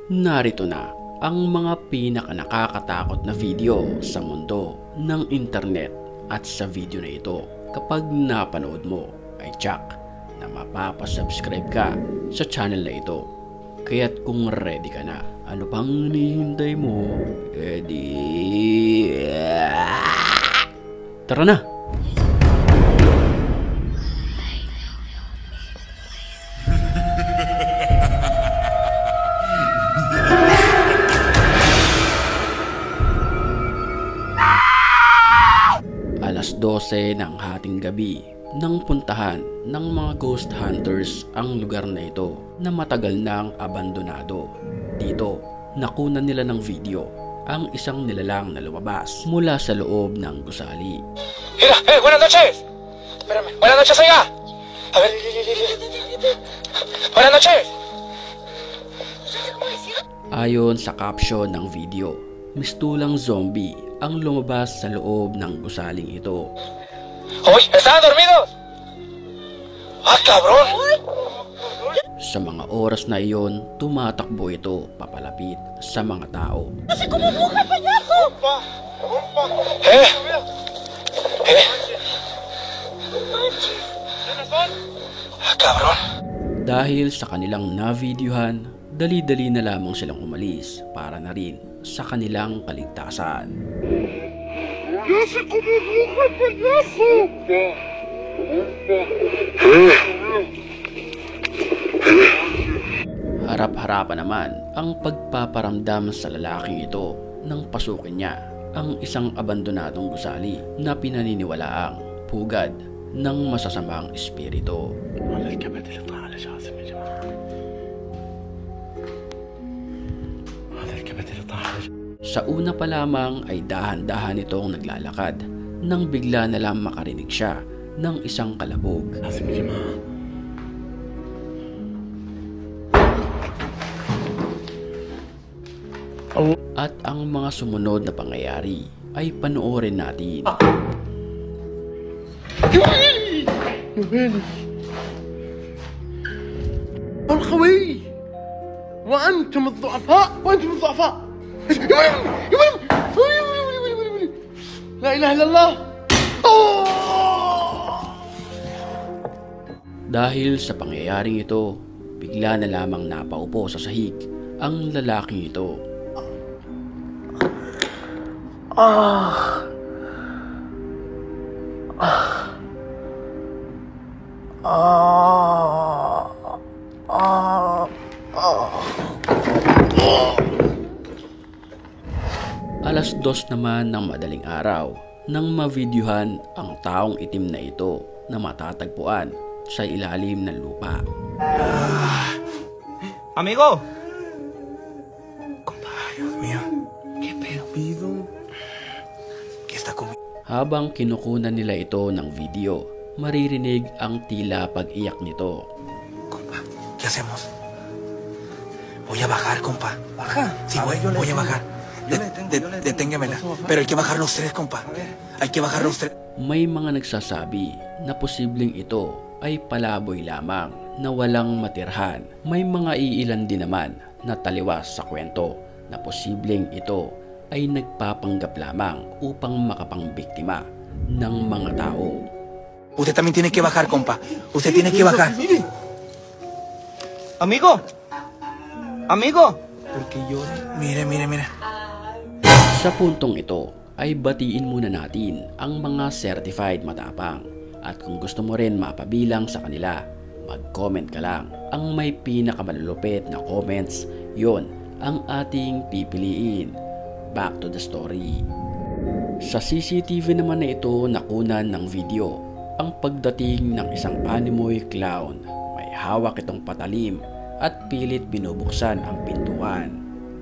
Narito na ang mga pinakanakakatakot na video sa mundo ng internet at sa video na ito kapag napanood mo ay tiyak na mapapasubscribe ka sa channel na ito. Kaya't kung ready ka na, ano pang hinihintay mo? Tara na! Alas 12 ng hating gabi nang puntahan ng mga ghost hunters ang lugar na ito na matagal nang abandonado. Dito, nakunan nila ng video ang isang nilalang na lumabas mula sa loob ng gusali. Mira, buenas noches. Espérame. Buenas noches, oiga. A ver. Buenas noches. Ayon sa caption ng video, mistulang zombie ang lumabas sa loob ng gusaling ito. Hoy, ¿estaban dormidos? Ah, cabrón. Sa mga oras na iyon, tumatakbo ito papalapit sa mga tao. ¡Así como mujer, payaso! ¡Eh! Ah, cabrón. Dahil sa kanilang na-videohan, dali-dali na lamang silang umalis para na rin sa kanilang kaligtasan. ¡Así como mujer, payaso! Harap-harapan naman ang pagpaparamdam sa lalaking ito nang pasukin niya ang isang abandonadong gusali na pinaniniwalaang pugad ng masasamang espiritu. Sa una pa lamang ay dahan-dahan itong naglalakad nang bigla na lang makarinig siya ng isang kalabog. At ang mga sumunod na pangyayari ay panoorin natin. القوي وأنتم الضعفاء لا إله إلا الله. Dahil sa pangyayaring ito, bigla na lamang napaupo sa sahig ang lalaking ito. Alas 2 naman ng madaling araw nang mavideohan ang taong itim na ito na matatagpuan sa ilalim ng lupa. Amigo. Compa, Dios mío. ¿Qué pedo? ¿Qué está comiendo? Habang kinukunan nila ito ng video, maririnig ang tila pag-iyak nito. Compa, ¿qué hacemos? Voy a bajar, compa. Baja. Sí, voy a bajar. Deténgamela. Pero hay que bajar los tres, compa. Hay que bajar los tres. May mga nagsasabi na posibleng ito ay palaboy lamang na walang matirhan. May mga iilan din naman na taliwas sa kwento na posibleng ito ay nagpapanggap lamang upang makapangbiktima ng mga tao. Usted también tiene que bajar, compa. Usted tiene que bajar. Amigo. Porque yo... Mire. Sa puntong ito ay batiin muna natin ang mga certified matapang. At kung gusto mo rin mapabilang sa kanila, mag-comment ka lang. Ang may pinakamalulupit na comments, yon ang ating pipiliin. Back to the story. Sa CCTV naman na ito nakunan ng video ang pagdating ng isang animoy clown. May hawak itong patalim at pilit binubuksan ang pintuan.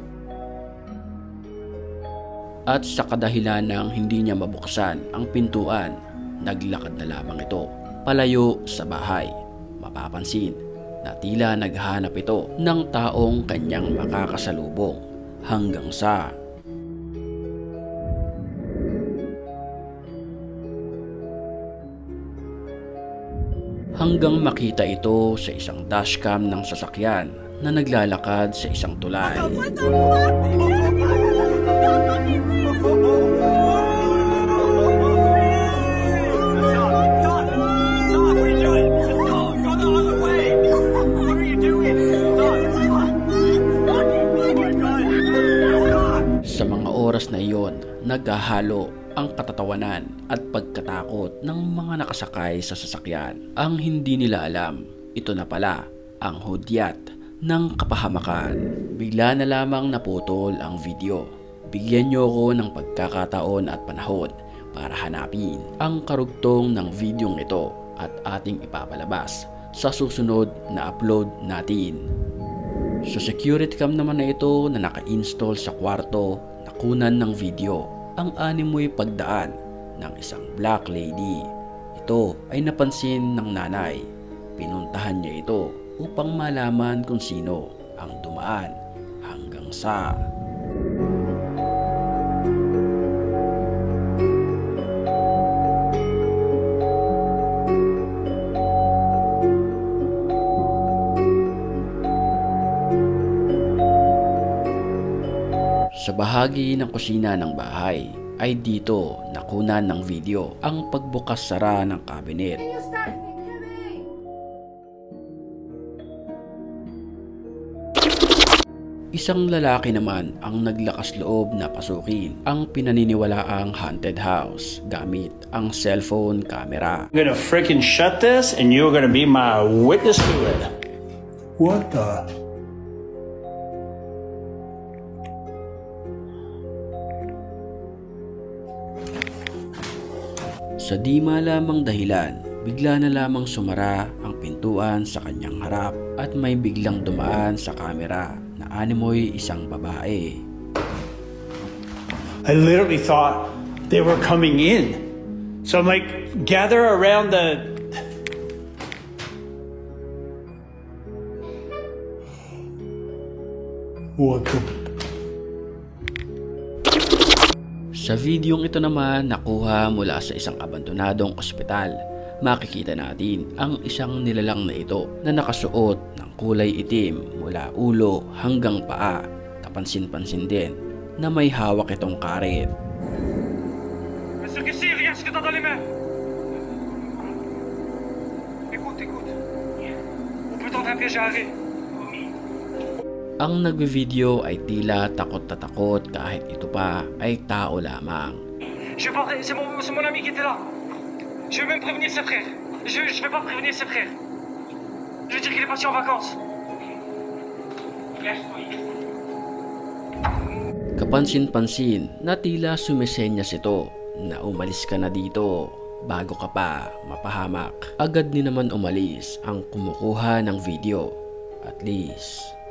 At sa kadahilan ng hindi niya mabuksan ang pintuan, naglakad na lamang ito palayo sa bahay. Mapapansin na tila naghanap ito ng taong kanyang makakasalubong hanggang sa hanggang makita ito sa isang dashcam ng sasakyan na naglalakad sa isang tulay. Sa mga oras na iyon, naghahalo ang katatawanan at pagkatakot ng mga nakasakay sa sasakyan. Ang hindi nila alam, ito na pala ang hudyat ng kapahamakan. Bigla na lamang naputol ang video. Bigyan niyo ako ng pagkakataon at panahon para hanapin ang karugtong ng videong ito at ating ipapalabas sa susunod na upload natin. Sa security cam naman na ito na naka-install sa kwarto na kunan ng video, ang animoy pagdaan ng isang black lady. Ito ay napansin ng nanay. Pinuntahan niya ito upang malaman kung sino ang dumaan hanggang sa sa bahagi ng kusina ng bahay ay dito nakunan ng video ang pagbukas-sara ng cabinet. Isang lalaki naman ang naglakas loob na pasukin ang pinaniniwalaang haunted house gamit ang cellphone camera. I'm gonna freaking shut this and you're gonna be my witness to it. What the? Sa di malamang dahilan, bigla na lamang sumara ang pintuan sa kanyang harap at may biglang dumaan sa kamera na animoy isang babae. I literally thought they were coming in. So I'm like, gather around the... What the... Sa videong ito naman nakuha mula sa isang abandonadong ospital, makikita natin ang isang nilalang na ito na nakasuot ng kulay itim mula ulo hanggang paa. Kapansin-pansin din na may hawak itong karet. Monsieur Kessy, regarde ce que t'as dans les mains. Écoute. On peut tenter un piège à arrêt. Ang nagbe-video ay tila takot na takot kahit ito pa ay tao lamang. C'est mon ami qui était là. Je vais même prévenir ses frères. Je vais pas prévenir ses frères. Je vais dire qu'il est parti en vacances. Kapansin-pansin na tila sumisenyas ito na umalis ka na dito bago ka pa mapahamak. Agad din naman umalis ang kumukuha ng video. At least